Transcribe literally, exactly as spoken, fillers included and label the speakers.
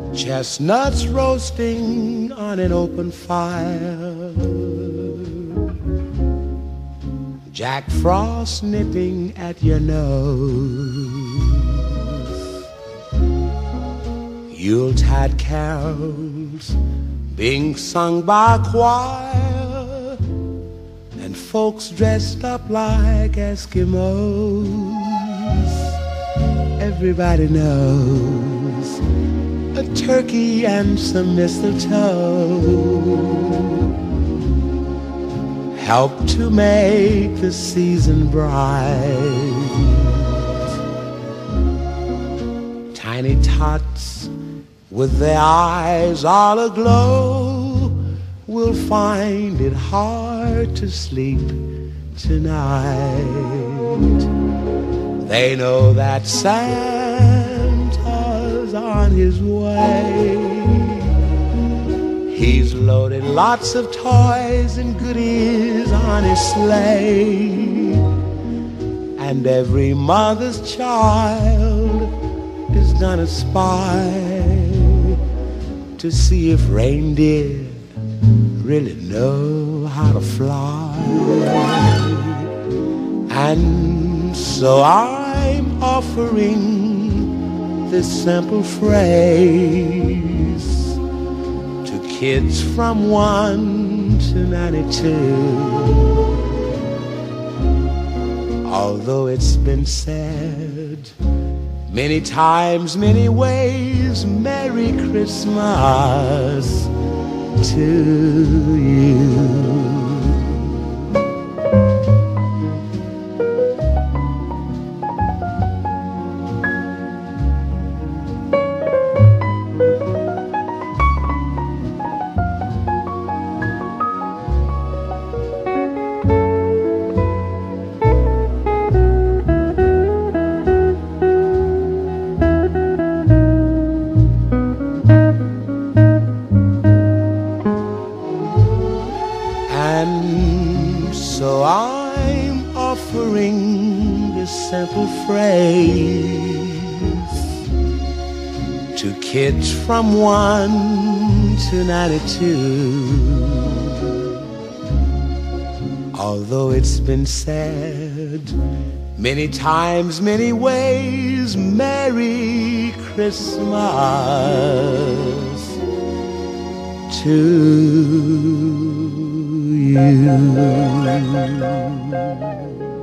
Speaker 1: Chestnuts roasting on an open fire, Jack Frost nipping at your nose, Yuletide carols being sung by a choir, and folks dressed up like Eskimos. Everybody knows a turkey and some mistletoe help to make the season bright. Tiny tots with their eyes all aglow will find it hard to sleep tonight. They know that Santa's on his way. He's loaded lots of toys and goodies on his sleigh, and every mother's child is gonna spy to see if reindeer really know how to fly. And so I'm offering this simple phrase to kids from one to ninety-two. Although it's been said many times, many ways, Merry Christmas to you. And so I'm offering this simple phrase to kids from one to ninety-two. Although it's been said many times, many ways, Merry Christmas to you.